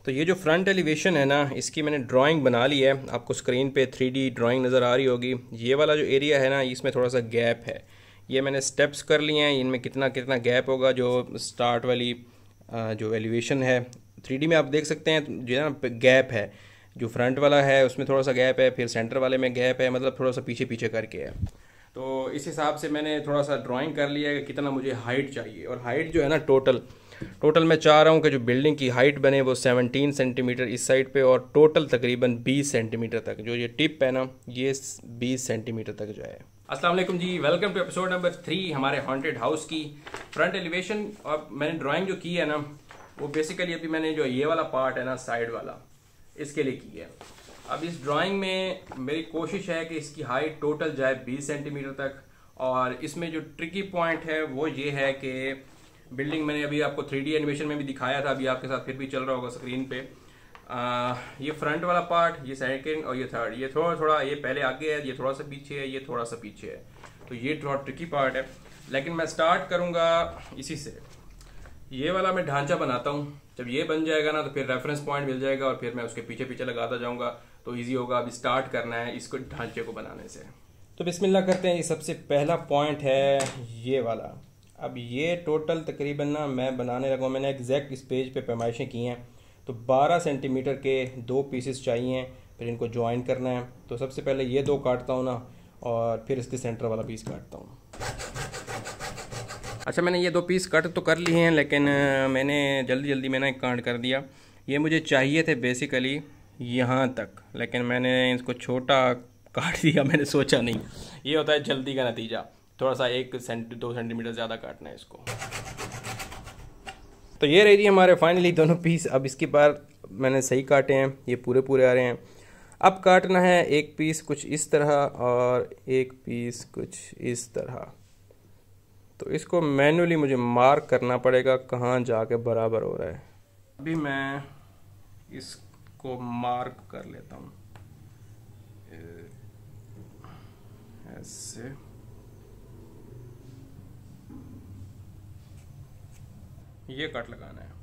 तो ये जो फ्रंट एलिवेशन है ना, इसकी मैंने ड्राइंग बना ली है। आपको स्क्रीन पे 3D ड्राइंग नज़र आ रही होगी। ये वाला जो एरिया है ना, इसमें थोड़ा सा गैप है। ये मैंने स्टेप्स कर लिए हैं, इनमें कितना कितना गैप होगा। जो स्टार्ट वाली जो एलिवेशन है 3D में आप देख सकते हैं, जो है ना गैप है। जो फ्रंट वाला है उसमें थोड़ा सा गैप है, फिर सेंटर वाले में गैप है, मतलब थोड़ा सा पीछे पीछे करके है। तो इस हिसाब से मैंने थोड़ा सा ड्राइंग कर लिया है कि कितना मुझे हाइट चाहिए। और हाइट जो है ना, टोटल मैं चाह रहा हूँ कि जो बिल्डिंग की हाइट बने वो 17 सेंटीमीटर इस साइड पे, और टोटल तकरीबन 20 सेंटीमीटर तक, जो ये टिप है ना, ये 20 सेंटीमीटर तक जो है। अस्सलाम वालेकुम जी, वेलकम टू एपिसोड नंबर 3 हमारे हॉन्टेड हाउस की फ्रंट एलिवेशन। और मैंने ड्राइंग जो की है ना, वो बेसिकली अभी मैंने जो ये वाला पार्ट है ना, साइड वाला, इसके लिए की है। अब इस ड्राइंग में मेरी कोशिश है कि इसकी हाइट टोटल जाए 20 सेंटीमीटर तक। और इसमें जो ट्रिकी पॉइंट है वो ये है कि बिल्डिंग मैंने अभी आपको 3D एनिमेशन में भी दिखाया था, अभी आपके साथ फिर भी चल रहा होगा स्क्रीन पे। ये फ्रंट वाला पार्ट, ये सेकंड और ये थर्ड, ये थोड़ा ये पहले आगे है, ये थोड़ा सा पीछे है, ये थोड़ा सा पीछे है। तो ये थोड़ा ट्रिकी पार्ट है, लेकिन मैं स्टार्ट करूँगा इसी से। ये वाला मैं ढांचा बनाता हूँ, जब ये बन जाएगा ना तो फिर रेफरेंस पॉइंट मिल जाएगा और फिर मैं उसके पीछे पीछे लगाता जाऊँगा, तो ईजी होगा। अभी स्टार्ट करना है इसको ढांचे को बनाने से। तो बिस्मिल्लाह करते हैं। ये सबसे पहला पॉइंट है ये वाला। अब ये टोटल तकरीबन ना मैं बनाने लगा हूँ, मैंने एग्जैक्ट इस पेज पे पैमाइशें की हैं। तो 12 सेंटीमीटर के 2 पीसेस चाहिए, फिर इनको ज्वाइन करना है। तो सबसे पहले ये 2 काटता हूँ ना, और फिर इसके सेंटर वाला पीस काटता हूँ। अच्छा, मैंने ये 2 पीस कट तो कर लिए हैं, लेकिन मैंने जल्दी में ना काट कर दिया। ये मुझे चाहिए थे बेसिकली यहाँ तक, लेकिन मैंने इसको छोटा काट दिया, मैंने सोचा नहीं। ये होता है जल्दी का नतीजा, थोड़ा सा 2 सेंटीमीटर ज़्यादा काटना है इसको। तो ये रही हमारे फाइनली दोनों पीस। अब इसके बाद मैंने सही काटे हैं, ये पूरे आ रहे हैं। अब काटना है एक पीस कुछ इस तरह और एक पीस कुछ इस तरह। तो इसको मैन्युअली मुझे मार्क करना पड़ेगा कहाँ जाके बराबर हो रहा है। अभी मैं इसको मार्क कर लेता हूँ ऐसे। ये कट लगाना है।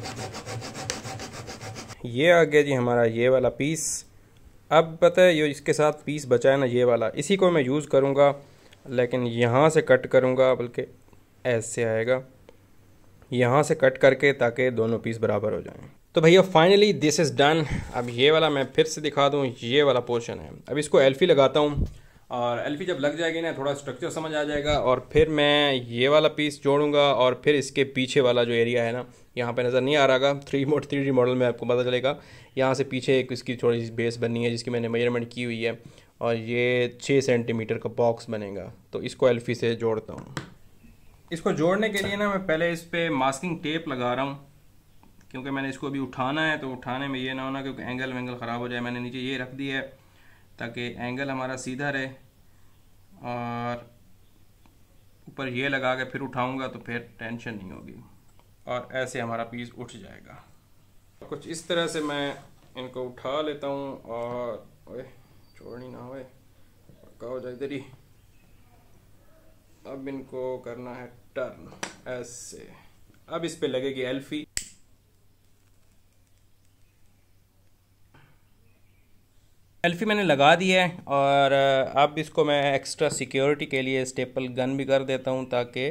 ये आ गया जी हमारा ये वाला पीस। अब पता है, ये इसके साथ पीस बचा है ना, ये वाला, इसी को मैं यूज़ करूँगा, लेकिन यहाँ से कट करूँगा, बल्कि ऐसे आएगा, यहाँ से कट करके, ताकि दोनों पीस बराबर हो जाएं। तो भैया फाइनली दिस इज़ डन। अब ये वाला मैं फिर से दिखा दूँ, ये वाला पोर्शन है। अब इसको एल्फी लगाता हूँ, और एल्फी जब लग जाएगी ना, थोड़ा स्ट्रक्चर समझ आ जाएगा। और फिर मैं ये वाला पीस जोड़ूंगा, और फिर इसके पीछे वाला जो एरिया है ना, यहाँ पे नज़र नहीं आ रहा, 3D मॉडल में आपको पता चलेगा। यहाँ से पीछे एक इसकी थोड़ी सी बेस बननी है, जिसकी मैंने मेजरमेंट की हुई है, और ये 6 सेंटीमीटर का बॉक्स बनेगा। तो इसको एल्फी से जोड़ता हूँ। इसको जोड़ने के लिए ना मैं पहले इस पर मास्किंग टेप लगा रहा हूँ, क्योंकि मैंने इसको अभी उठाना है। तो उठाने में ये ना होना क्योंकि एंगल ख़राब हो जाए। मैंने नीचे ये रख दिया है ताकि एंगल हमारा सीधा रहे, और ऊपर ये लगा के फिर उठाऊंगा तो फिर टेंशन नहीं होगी, और ऐसे हमारा पीस उठ जाएगा। कुछ इस तरह से मैं इनको उठा लेता हूँ, और ओए छोड़नी ना होए, पक्का हो जाए इधर ही। अब इनको करना है टर्न ऐसे। अब इस पे लगेगी एल्फी। एल्फी मैंने लगा दिया है, और अब इसको मैं एक्स्ट्रा सिक्योरिटी के लिए स्टेपल गन भी कर देता हूँ, ताकि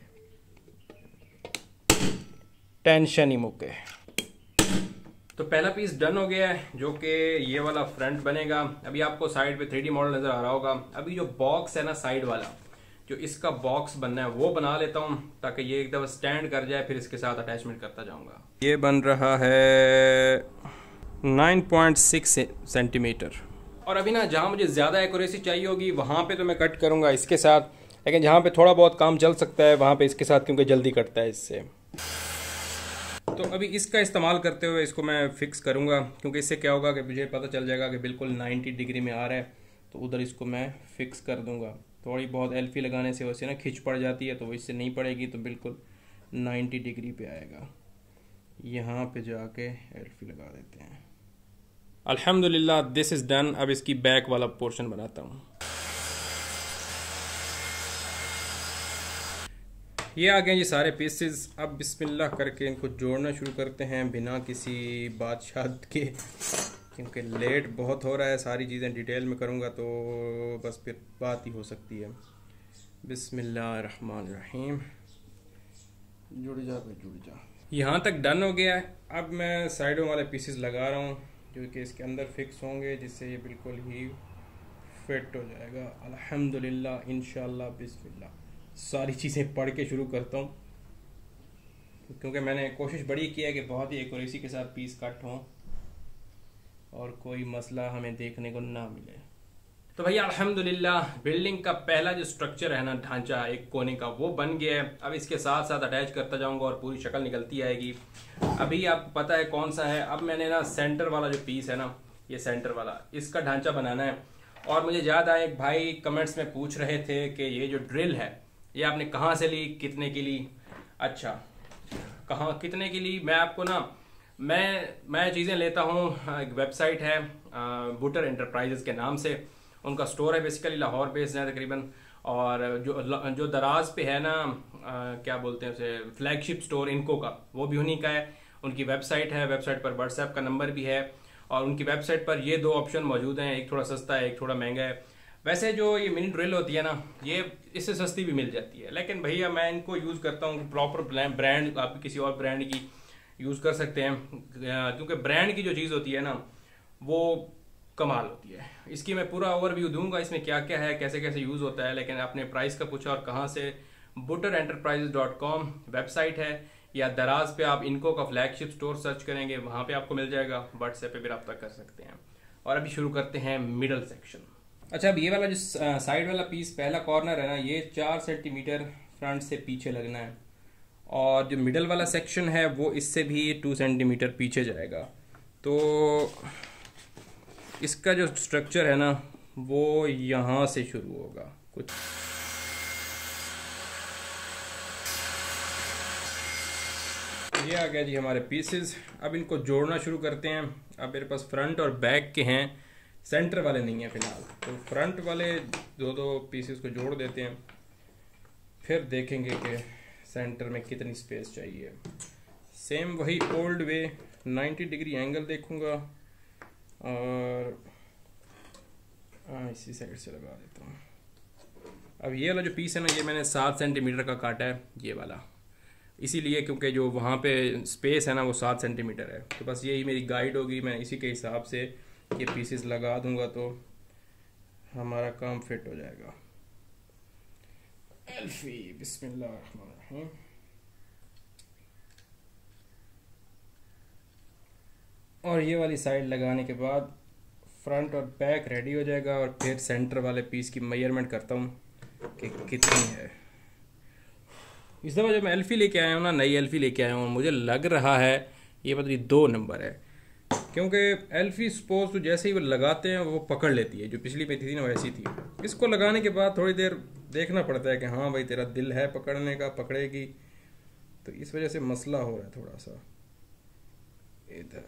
टेंशन ही मुके। तो पहला पीस डन हो गया है, जो कि ये वाला फ्रंट बनेगा। अभी आपको साइड पे 3D मॉडल नज़र आ रहा होगा। अभी जो बॉक्स है ना, साइड वाला जो इसका बॉक्स बनना है, वो बना लेता हूँ, ताकि ये एक दफ़ा स्टैंड कर जाए, फिर इसके साथ अटैचमेंट करता जाऊँगा। ये बन रहा है 9.6 सेंटीमीटर। और अभी ना जहाँ मुझे ज़्यादा एक्यूरेसी चाहिए होगी वहाँ पे तो मैं कट करूँगा इसके साथ, लेकिन जहाँ पे थोड़ा बहुत काम चल सकता है वहाँ पे इसके साथ, क्योंकि जल्दी कटता है इससे। तो अभी इसका इस्तेमाल करते हुए इसको मैं फ़िक्स करूँगा, क्योंकि इससे क्या होगा कि मुझे पता चल जाएगा कि बिल्कुल 90 डिग्री में आ रहा है। तो उधर इसको मैं फ़िक्स कर दूँगा। थोड़ी बहुत एल्फी लगाने से वैसे ना खिंच पड़ जाती है, तो वो इससे नहीं पड़ेगी, तो बिल्कुल 90 डिग्री पे आएगा। यहाँ पे जाके एल्फी लगा देते हैं। अल्हम्दुलिल्लाह दिस इज़ डन। अब इसकी बैक वाला पोर्शन बनाता हूँ। ये आ गए ये सारे पीसेस। अब बिस्मिल्लाह करके इनको जोड़ना शुरू करते हैं बिना किसी बादशाह के, क्योंकि लेट बहुत हो रहा है। सारी चीज़ें डिटेल में करूँगा तो बस फिर बात ही हो सकती है। बिस्मिल्लाहिर्रहमानिर्रहीम। जुड़ जा भाई जुड़ जा। यहाँ तक डन हो गया है। अब मैं साइडों वाले पीसेस लगा रहा हूँ जो कि इसके अंदर फिक्स होंगे, जिससे ये बिल्कुल ही फिट हो जाएगा अल्हम्दुलिल्लाह इंशाल्लाह। बिस्मिल्लाह। सारी चीज़ें पढ़ के शुरू करता हूँ क्योंकि मैंने कोशिश बड़ी की है कि बहुत ही एक्यूरेसी के साथ पीस कट हों और कोई मसला हमें देखने को ना मिले। तो भैया अल्हम्दुलिल्लाह बिल्डिंग का पहला जो स्ट्रक्चर है ना, ढांचा एक कोने का, वो बन गया है। अब इसके साथ साथ अटैच करता जाऊंगा और पूरी शक्ल निकलती आएगी। अभी आपको पता है कौन सा है। अब मैंने ना सेंटर वाला जो पीस है ना, ये सेंटर वाला, इसका ढांचा बनाना है। और मुझे याद आया एक भाई कमेंट्स में पूछ रहे थे कि ये जो ड्रिल है ये आपने कहाँ से ली, कितने की ली। अच्छा, कहाँ कितने की ली, मैं आपको ना मैं चीज़ें लेता हूँ। एक वेबसाइट है बुटर एंटरप्राइजेस के नाम से, उनका स्टोर है, बेसिकली लाहौर बेस्ड है तकरीबन। और जो दराज पे है ना, क्या बोलते हैं उसे, फ्लैगशिप स्टोर इनको का, वो भी उन्हीं का है। उनकी वेबसाइट है, वेबसाइट पर व्हाट्सएप का नंबर भी है और उनकी वेबसाइट पर ये दो ऑप्शन मौजूद हैं, एक थोड़ा सस्ता है, एक थोड़ा महंगा है। वैसे जो ये मिनी ड्रिल होती है ना, ये इससे सस्ती भी मिल जाती है, लेकिन भैया मैं इनको यूज़ करता हूँ। प्रॉपर ब्रांड, आप किसी और ब्रांड की यूज़ कर सकते हैं क्योंकि ब्रांड की जो चीज़ होती है ना वो कमाल होती है। इसकी मैं पूरा ओवरव्यू दूंगा, इसमें क्या क्या है, कैसे कैसे यूज़ होता है। लेकिन आपने प्राइस का पूछा और कहाँ से, butterenterprises.com वेबसाइट है, या दराज पे आप इनको का फ्लैगशिप स्टोर सर्च करेंगे, वहाँ पे आपको मिल जाएगा। व्हाट्सएप पे भी रब्ता कर सकते हैं। और अभी शुरू करते हैं मिडल सेक्शन। अच्छा, अब ये वाला जो साइड वाला पीस, पहला कॉर्नर है ना, ये 4 सेंटीमीटर फ्रंट से पीछे लगना है और जो मिडल वाला सेक्शन है वो इससे भी 2 सेंटीमीटर पीछे जाएगा। तो इसका जो स्ट्रक्चर है ना वो यहाँ से शुरू होगा कुछ। ये आ गया जी हमारे पीसेस। अब इनको जोड़ना शुरू करते हैं। अब मेरे पास फ्रंट और बैक के हैं, सेंटर वाले नहीं हैं फिलहाल। तो फ्रंट वाले दो पीसेस को जोड़ देते हैं, फिर देखेंगे कि सेंटर में कितनी स्पेस चाहिए। सेम वही ओल्ड वे, 90 डिग्री एंगल देखूंगा और इसी साइड से लगा देता हूँ। अब ये वाला जो पीस है ना, ये मैंने 7 सेंटीमीटर का काटा है ये वाला, इसीलिए क्योंकि जो वहाँ पे स्पेस है ना वो 7 सेंटीमीटर है। तो बस यही मेरी गाइड होगी, मैं इसी के हिसाब से ये पीसेस लगा दूंगा तो हमारा काम फिट हो जाएगा। एल्फी बिस्मिल्लाहिर्रहमानिर्रहीम। और ये वाली साइड लगाने के बाद फ्रंट और बैक रेडी हो जाएगा। और फिर सेंटर वाले पीस की मेजरमेंट करता हूँ कि कितनी है। इस दफ़ा जब मैं एल्फी लेके आया हूँ ना, नई एल्फी लेके आया हूँ, मुझे लग रहा है ये पता नहीं 2 नंबर है, क्योंकि एल्फी सपोज तो जैसे ही वो लगाते हैं वो पकड़ लेती है। जो पिछली पे थी ना वैसी थी। इसको लगाने के बाद थोड़ी देर देखना पड़ता है कि हाँ भाई तेरा दिल है पकड़ने का, पकड़ेगी। तो इस वजह से मसला हो रहा है थोड़ा सा। इधर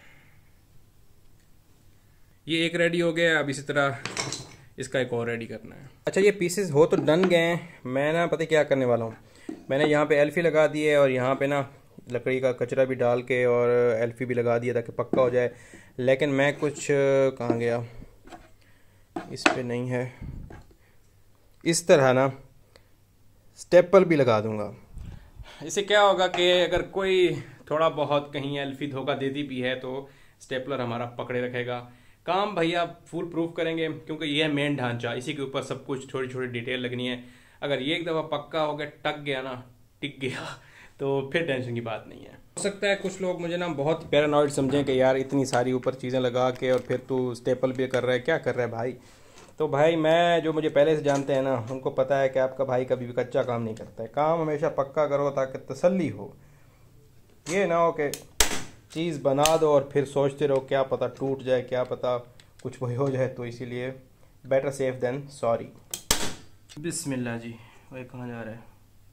ये एक रेडी हो गया। अब इसी तरह इसका एक और रेडी करना है। अच्छा, ये पीसेस हो तो डन गए हैं। मैं ना पता क्या करने वाला हूँ, मैंने यहाँ पे एल्फी लगा दी है और यहाँ पे ना लकड़ी का कचरा भी डाल के और एल्फी भी लगा दिया ताकि पक्का हो जाए। लेकिन मैं कुछ कहाँ गया, इस पे नहीं है, इस तरह ना स्टेपल भी लगा दूंगा। इससे क्या होगा कि अगर कोई थोड़ा बहुत कहीं एल्फी धोखा देती भी है तो स्टेपलर हमारा पकड़े रखेगा। काम भैया फुल प्रूफ करेंगे क्योंकि ये है मेन ढांचा, इसी के ऊपर सब कुछ थोड़ी छोटी डिटेल लगनी है। अगर ये एक दफ़ा पक्का हो गया, टक गया ना, टिक गया, तो फिर टेंशन की बात नहीं है। हो सकता है कुछ लोग मुझे ना बहुत पैरानॉइड समझें कि यार इतनी सारी ऊपर चीज़ें लगा के और फिर तू स्टेपल भी कर रहा है, क्या कर रहा है भाई। तो भाई मैं, जो मुझे पहले से जानते हैं ना, उनको पता है कि आपका भाई कभी भी कच्चा काम नहीं करता है। काम हमेशा पक्का करो ताकि तसल्ली हो। ये ना हो कि चीज़ बना दो और फिर सोचते रहो क्या पता टूट जाए, क्या पता कुछ वही हो जाए। तो इसीलिए बेटर सेफ देन सॉरी। बिस्मिल्लाह जी। वही कहाँ जा रहा है?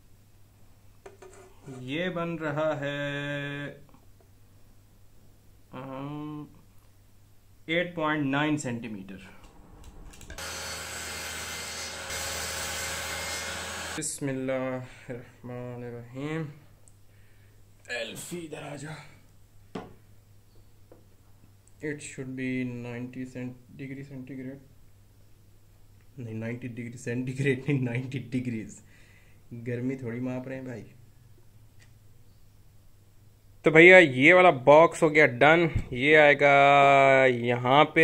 ये बन रहा है 8.9 सेंटीमीटर। बिस्मिल्लाहिर्रहमानिर्रहीम। एल्फी इधर आ जा। It should be 90 degree centigrade, नहीं 90 डिग्री सेंटीग्रेड नहीं, 90 डिग्रीज। गर्मी थोड़ी माप रहे हैं भाई। तो भैया ये वाला बॉक्स हो गया डन। ये आएगा यहाँ पे।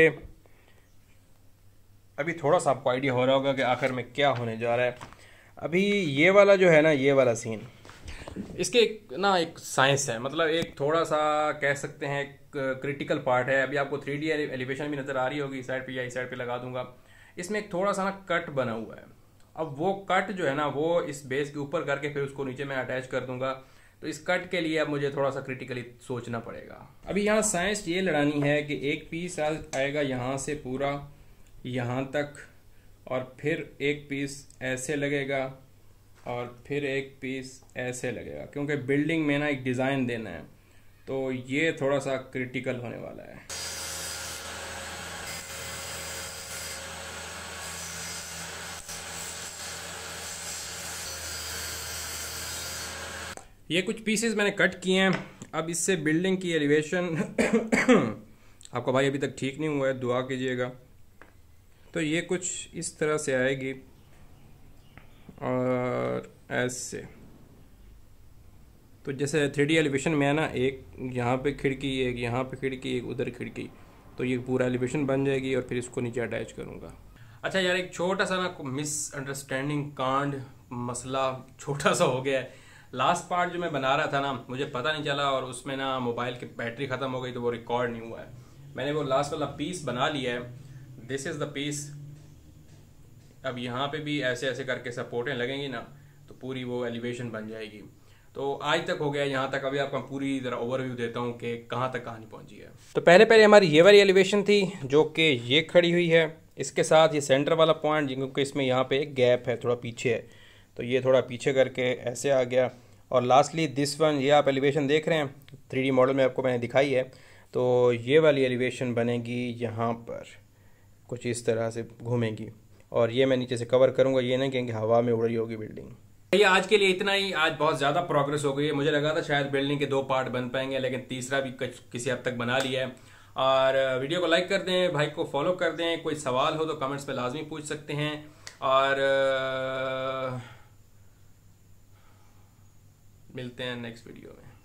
अभी थोड़ा सा आपको आइडिया हो रहा होगा कि आखिर में क्या होने जा रहा है। अभी ये वाला जो है ना, ये वाला सीन, इसके एक साइंस है, मतलब एक थोड़ा सा कह सकते हैं क्रिटिकल पार्ट है। अभी आपको 3D एलिवेशन भी नज़र आ रही होगी, साइड पे या इस साइड पे लगा दूंगा। इसमें एक थोड़ा सा ना कट बना हुआ है। अब वो कट जो है ना, वो इस बेस के ऊपर करके फिर उसको नीचे में अटैच कर दूंगा। तो इस कट के लिए अब मुझे थोड़ा सा क्रिटिकली सोचना पड़ेगा। अभी यहाँ साइंस ये लड़ानी है कि एक पीस आएगा यहाँ से पूरा यहाँ तक, और फिर एक पीस ऐसे लगेगा, और फिर एक पीस ऐसे लगेगा, क्योंकि बिल्डिंग में ना एक डिज़ाइन देना है। तो ये थोड़ा सा क्रिटिकल होने वाला है। ये कुछ पीसेस मैंने कट किए हैं। अब इससे बिल्डिंग की एलिवेशन आपका भाई अभी तक ठीक नहीं हुआ है, दुआ कीजिएगा। तो ये कुछ इस तरह से आएगी, और ऐसे। तो जैसे 3D एलिवेशन में है ना, एक यहाँ पे खिड़की, एक यहाँ पे खिड़की, एक उधर खिड़की, तो ये पूरा एलिवेशन बन जाएगी और फिर इसको नीचे अटैच करूँगा। अच्छा यार, एक छोटा सा ना मिसअंडरस्टैंडिंग कांड मसला छोटा सा हो गया है। लास्ट पार्ट जो मैं बना रहा था ना, मुझे पता नहीं चला, और उसमें ना मोबाइल की बैटरी ख़त्म हो गई, तो वो रिकॉर्ड नहीं हुआ है। मैंने वो लास्ट वाला पीस बना लिया है। This is the piece. अब यहाँ पे भी ऐसे ऐसे करके सपोर्टें लगेंगी ना, तो पूरी वो एलिवेशन बन जाएगी। तो आज तक हो गया यहाँ तक। अभी आपको पूरी तरह ओवरव्यू देता हूँ कि कहाँ तक कहानी पहुँची है। तो पहले हमारी ये वाली एलिवेशन थी, जो कि ये खड़ी हुई है। इसके साथ ये सेंटर वाला पॉइंट, क्योंकि इसमें यहाँ पे एक गैप है, थोड़ा पीछे है, तो ये थोड़ा पीछे करके ऐसे आ गया। और लास्टली दिस वन, ये आप एलिवेशन देख रहे हैं 3D मॉडल में आपको मैंने दिखाई है। तो ये वाली एलिवेशन बनेगी यहाँ पर, कुछ इस तरह से घूमेंगी, और ये मैं नीचे से कवर करूँगा। ये नहीं कहेंगे हवा में उड़ रही होगी बिल्डिंग। ये आज के लिए इतना ही। आज बहुत ज़्यादा प्रोग्रेस हो गई है। मुझे लगा था शायद बिल्डिंग के 2 पार्ट बन पाएंगे, लेकिन तीसरा भी किसी हद तक बना लिया है। और वीडियो को लाइक कर दें, भाई को फॉलो कर दें। कोई सवाल हो तो कमेंट्स पे लाजमी पूछ सकते हैं। और मिलते हैं नेक्स्ट वीडियो में।